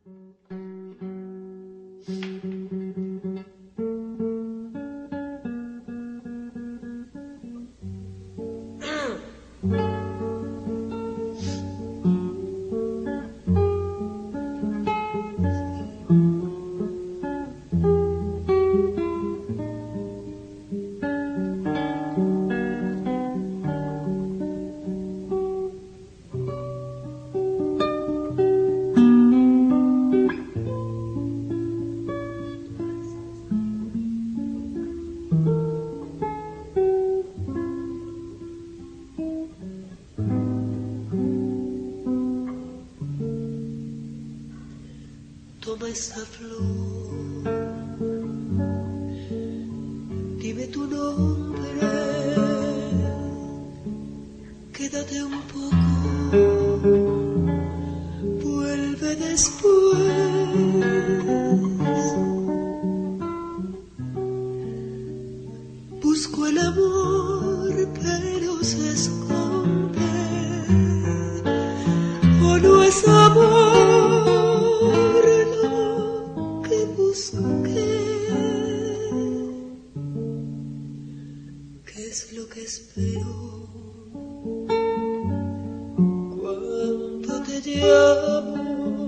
Toma esta flor, dime tu nombre, quédate un poco, vuelve después. Busco el amor, pero se esconde, o no es amor. ¿Qué es lo que espero cuando te llamo?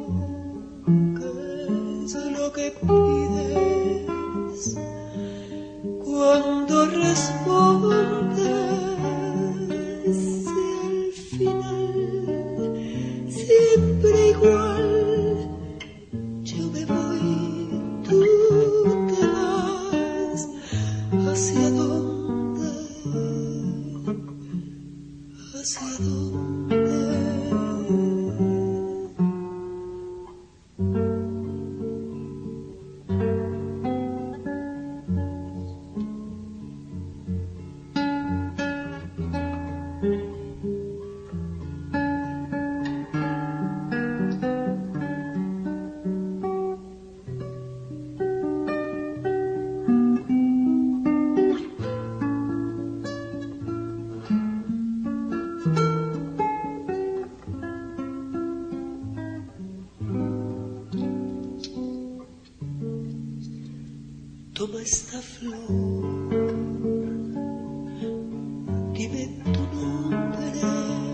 ¿Qué es lo que pides cuando respondes? Si al final siempre igual ¿hacia dónde? ¿Hacia dónde? Toma esta flor, dime tu nombre,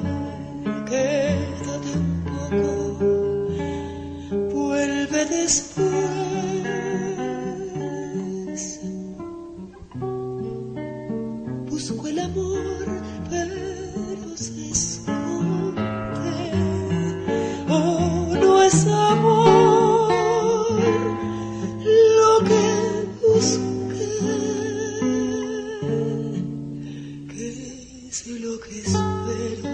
quédate un poco, vuelve después. Busco el amor, pero se esconde, oh, no es amor lo que ¿qué es lo que espero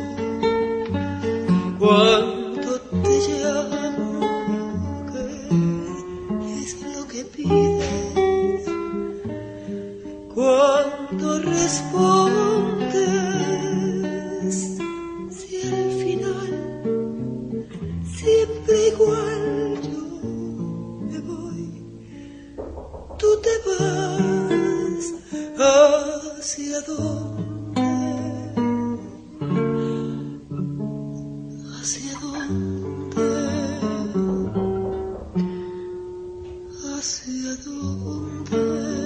cuando te llamo? ¿Qué es lo que pides cuando respondes? Si al final siempre igual yo me voy, tú te vas, ¿hacia dónde? ¿Hacia dónde? ¿Hacia dónde?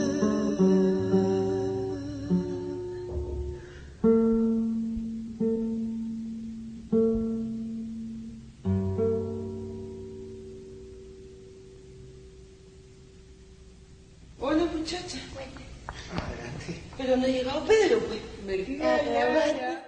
Hola muchacha. Bueno. Adelante. Pero no ha llegado Pedro, pues. Me queda la vara.